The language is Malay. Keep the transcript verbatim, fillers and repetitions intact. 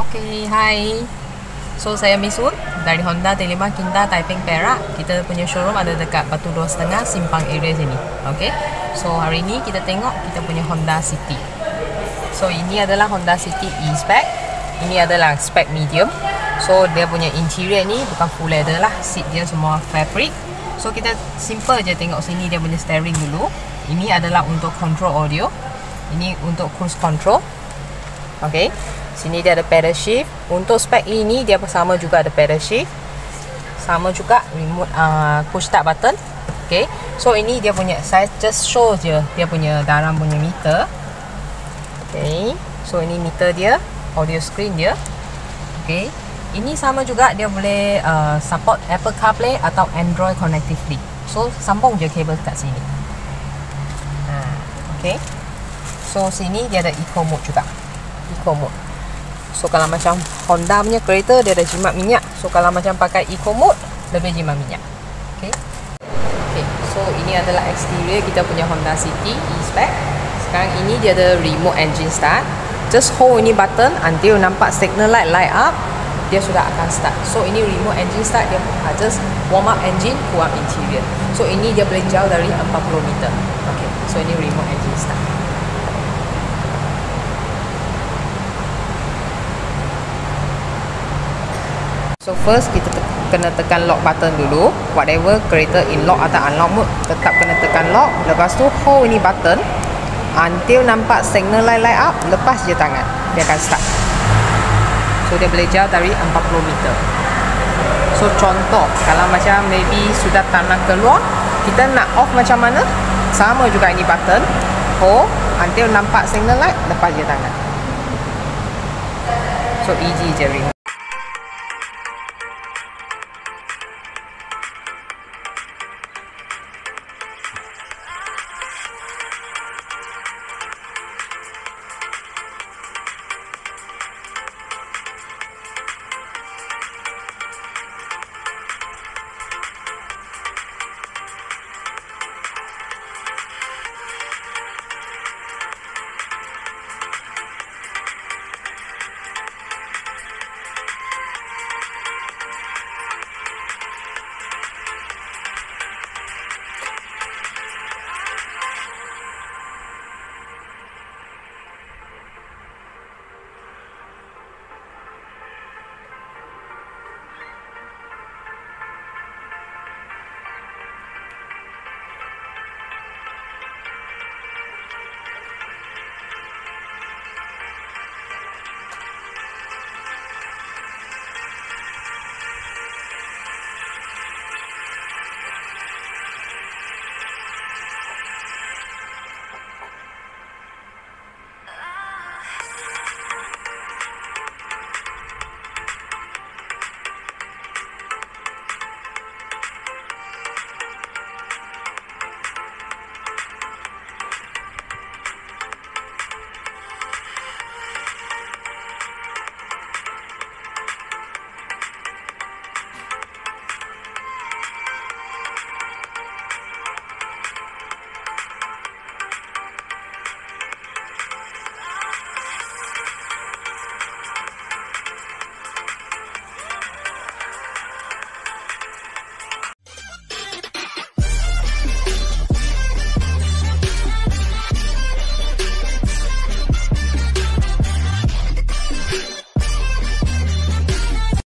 Okay, hai. So saya Misun dari Honda Delima Kinta Taiping Perak. Kita punya showroom ada dekat Batu Dua Setengah Simpang area sini. Okay. So hari ni kita tengok kita punya Honda City. So ini adalah Honda City E-Spec. Ini adalah spec medium. So dia punya interior ni bukan full leather lah. Seat dia semua fabric. So kita simple je tengok sini dia punya steering dulu. Ini adalah untuk control audio. Ini untuk cruise control. Okay. Sini dia ada pedal shift. Untuk spek ini dia sama juga ada pedal shift. Sama juga remote uh, push start button. Okay. So ini dia punya, saya just show je dia punya dalam punya meter. Okay. So ini meter dia, audio screen dia. Okay. Ini sama juga dia boleh uh, support Apple CarPlay atau Android connectively. So sambung je kabel kat sini. uh, Okay. So sini dia ada eco mode juga. Eco mode. So kalau macam Honda punya kereta dia ada jimat minyak. So kalau macam pakai eco mode lebih jimat minyak. Okay. Okay. So ini adalah exterior kita punya Honda City E-Spec. Sekarang ini dia ada remote engine start. Just hold ini button until nampak signal light light up, dia sudah akan start. So ini remote engine start, dia just warm up engine, cool up interior. So ini dia boleh jauh dari empat puluh meter. Okay. So ini remote engine start. So first kita te kena tekan lock button dulu. Whatever kereta in lock atau unlock mode, tetap kena tekan lock. Lepas tu hold ini button until nampak signal light light up. Lepas je tangan, dia akan start. So dia boleh jauh dari empat puluh meter. So contoh kalau macam maybe sudah tak nak keluar, kita nak off macam mana? Sama juga ini button, hold until nampak signal light, lepas je tangan. So easy je remote.